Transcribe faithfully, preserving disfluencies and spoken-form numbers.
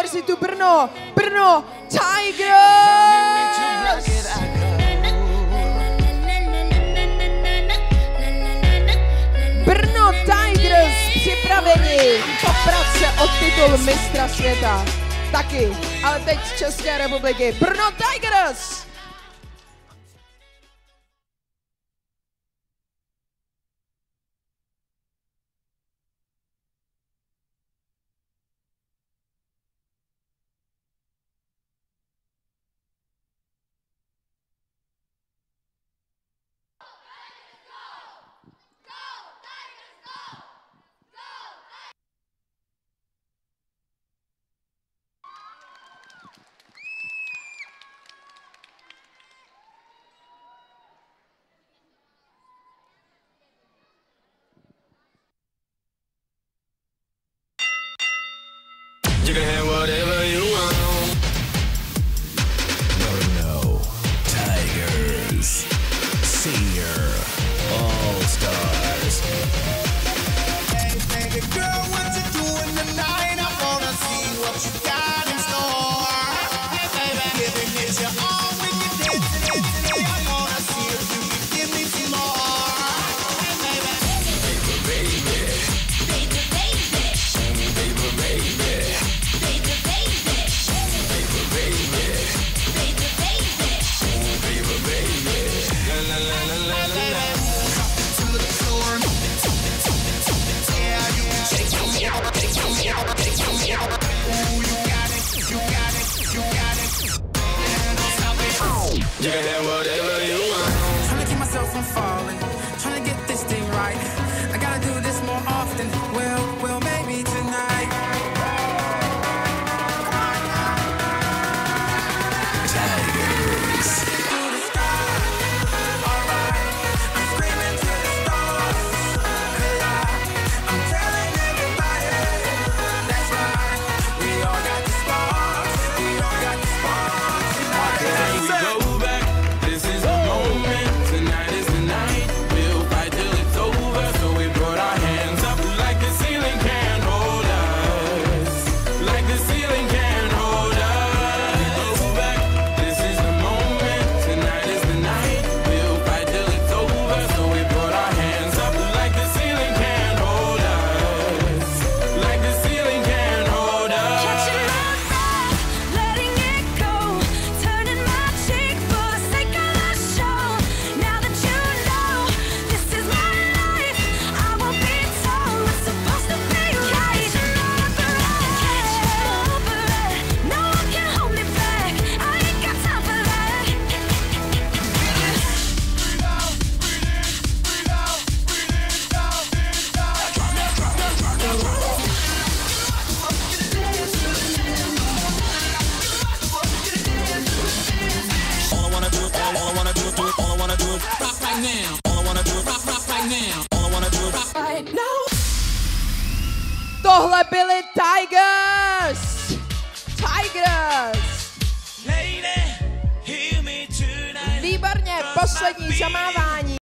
Univerzitu Brno, Brno Tigers! Brno Tigers připraveni poprat se o titul mistra světa. Taky, ale teď z České republiky. Brno Tigers! You can have whatever you want. Brno Tigers, Senior All Stars. Hey, baby girl, what you doing tonight? I wanna see what you got in store. Hey, baby, giving it your all when you dancing, dancing. I wanna see if you can give me some more. Hey, baby, baby, baby, baby, baby, baby, baby. You can have whatever you want. Trying to keep myself from falling, trying to get this thing right. I gotta do this more often. Well, well, maybe tonight. Tigers. To the sky, alright. I'm screaming to the stars. Hey, I, I'm telling everybody, that's right. We all got the sparks, we all got the sparks tonight. Can we go back? This is the moment. Tonight is the night. We'll fight till it's over. So we put our hands up like the ceiling can't hold us. Like the ceiling can't hold us. Go back. This is the moment. Tonight is the night. We'll fight till it's over. So we put our hands up like the ceiling can't hold us. Like the ceiling can't hold us. Catching my breath, letting it go, turning my cheek for the sake of the show. Now that you know this is my life, I won't be told what's supposed to be right. Catching over it, no one can hold me back. I ain't got time for that. All I wanna do, all, all I wanna do, do, all I wanna do is rock right now. All I wanna do is rock, rock right now. All I wanna do is rock right now. Tohle byli Tigers! Tigers! Výborně, poslední zamávání.